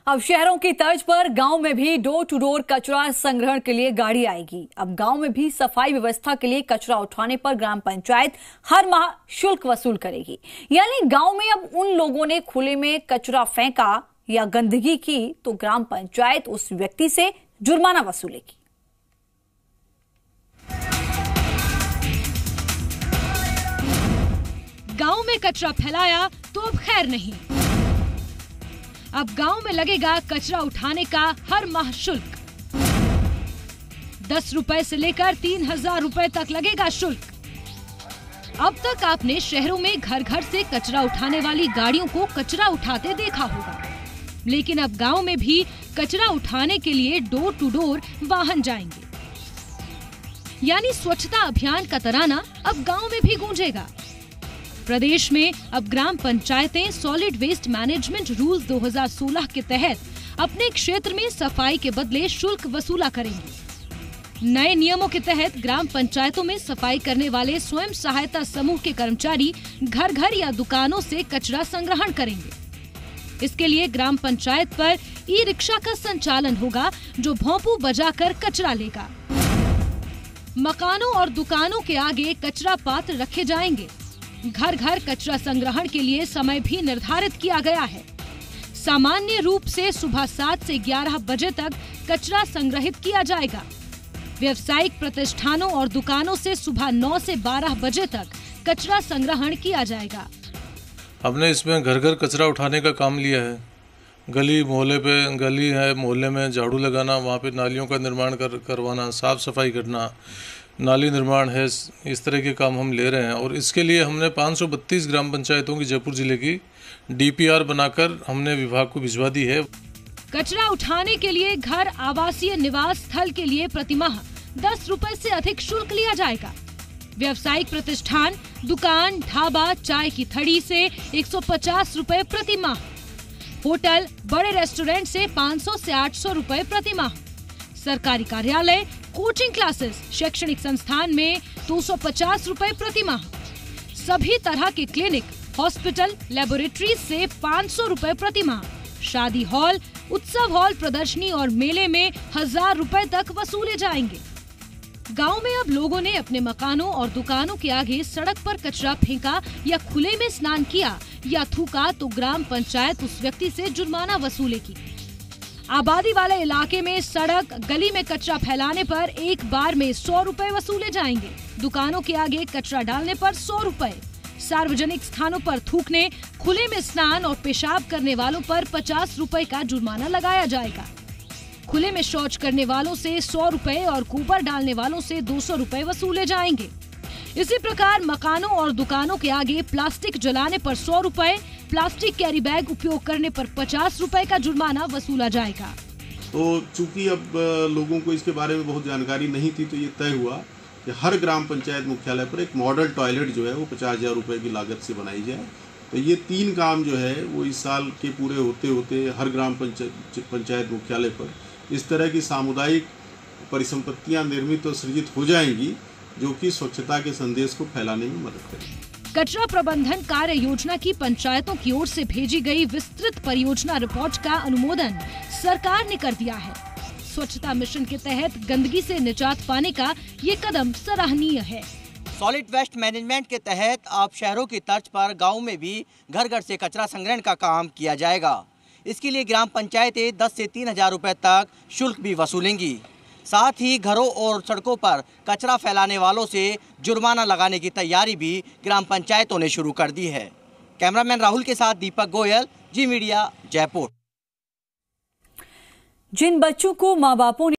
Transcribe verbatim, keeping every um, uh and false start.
अब शहरों की तर्ज पर गांव में भी डोर टू डोर कचरा संग्रहण के लिए गाड़ी आएगी। अब गांव में भी सफाई व्यवस्था के लिए कचरा उठाने पर ग्राम पंचायत हर माह शुल्क वसूल करेगी। यानी गांव में अब उन लोगों ने खुले में कचरा फेंका या गंदगी की तो ग्राम पंचायत उस व्यक्ति से जुर्माना वसूलेगी। गांव में कचरा फैलाया तो अब खैर नहीं। अब गांव में लगेगा कचरा उठाने का हर माह शुल्क। दस रुपए से लेकर तीन हजार रुपए तक लगेगा शुल्क। अब तक आपने शहरों में घर घर से कचरा उठाने वाली गाड़ियों को कचरा उठाते देखा होगा, लेकिन अब गांव में भी कचरा उठाने के लिए डोर टू डोर वाहन जाएंगे। यानी स्वच्छता अभियान का तराना अब गांव में भी गूंजेगा। प्रदेश में अब ग्राम पंचायतें सॉलिड वेस्ट मैनेजमेंट रूल्स दो हज़ार सोलह के तहत अपने क्षेत्र में सफाई के बदले शुल्क वसूला करेंगी। नए नियमों के तहत ग्राम पंचायतों में सफाई करने वाले स्वयं सहायता समूह के कर्मचारी घर घर या दुकानों से कचरा संग्रहण करेंगे। इसके लिए ग्राम पंचायत पर ई रिक्शा का संचालन होगा, जो भोंपू बजाकर कचरा लेगा। मकानों और दुकानों के आगे कचरा पात्र रखे जाएंगे। घर घर कचरा संग्रहण के लिए समय भी निर्धारित किया गया है। सामान्य रूप से सुबह सात से ग्यारह बजे तक कचरा संग्रहित किया जाएगा। व्यावसायिक प्रतिष्ठानों और दुकानों से सुबह नौ से बारह बजे तक कचरा संग्रहण किया जाएगा। हमने इसमें घर घर कचरा उठाने का काम लिया है। गली मोहल्ले पे गली है, मोहल्ले में झाड़ू लगाना, वहाँ पे नालियों का निर्माण कर करवाना, साफ सफाई करना, नाली निर्माण है, इस तरह के काम हम ले रहे हैं। और इसके लिए हमने पाँच सौ बत्तीस ग्राम पंचायतों की जयपुर जिले की डीपीआर बनाकर हमने विभाग को भिजवा दी है। कचरा उठाने के लिए घर आवासीय निवास स्थल के लिए प्रतिमाह दस रुपए से अधिक शुल्क लिया जाएगा। व्यावसायिक प्रतिष्ठान, दुकान, ढाबा, चाय की थड़ी से एक सौ पचास रुपए प्रति माह, होटल, बड़े रेस्टोरेंट से पाँच सौ से आठ सौ रुपए प्रति माह, सरकारी कार्यालय, कोचिंग क्लासेस, शैक्षणिक संस्थान में दो सौ पचास रुपए प्रति माह, सभी तरह के क्लिनिक, हॉस्पिटल, लेबोरेटरीज से पाँच सौ रुपए प्रति माह, शादी हॉल, उत्सव हॉल, प्रदर्शनी और मेले में हजार रुपए तक वसूले जाएंगे। गांव में अब लोगों ने अपने मकानों और दुकानों के आगे सड़क पर कचरा फेंका या खुले में स्नान किया या थूका तो ग्राम पंचायत उस व्यक्ति से जुर्माना वसूलेगी। आबादी वाले इलाके में सड़क, गली में कचरा फैलाने पर एक बार में सौ रुपए वसूले जाएंगे। दुकानों के आगे कचरा डालने पर सौ रुपए, सार्वजनिक स्थानों पर थूकने, खुले में स्नान और पेशाब करने वालों पर पचास रुपए का जुर्माना लगाया जाएगा। खुले में शौच करने वालों से सौ रुपए और गोबर डालने वालों से दो सौ रुपए वसूले जाएंगे। इसी प्रकार मकानों और दुकानों के आगे प्लास्टिक जलाने पर सौ रुपए, प्लास्टिक कैरी बैग उपयोग करने पर पचास रुपए का जुर्माना वसूला जाएगा। तो चूंकि अब लोगों को इसके बारे में बहुत जानकारी नहीं थी, तो ये तय हुआ कि हर ग्राम पंचायत मुख्यालय पर एक मॉडल टॉयलेट जो है वो पचास हजार रुपये की लागत से बनाई जाए। तो ये तीन काम जो है वो इस साल के पूरे होते होते हर ग्राम पंचायत पंचायत मुख्यालय पर इस तरह की सामुदायिक परिसंपत्तियां निर्मित और सृजित हो जाएंगी, जो कि स्वच्छता के संदेश को फैलाने में मदद करेगी। कचरा प्रबंधन कार्य योजना की पंचायतों की ओर से भेजी गई विस्तृत परियोजना रिपोर्ट का अनुमोदन सरकार ने कर दिया है। स्वच्छता मिशन के तहत गंदगी से निजात पाने का ये कदम सराहनीय है। सॉलिड वेस्ट मैनेजमेंट के तहत अब शहरों की तर्ज पर गाँव में भी घर घर से कचरा संग्रहण का काम किया जाएगा। इसके लिए ग्राम पंचायतें दस से तीन हजार रुपए तक शुल्क भी वसूलेंगी। साथ ही घरों और सड़कों पर कचरा फैलाने वालों से जुर्माना लगाने की तैयारी भी ग्राम पंचायतों ने शुरू कर दी है। कैमरामैन राहुल के साथ दीपक गोयल, जी मीडिया, जयपुर। जिन बच्चों को माँ बापों ने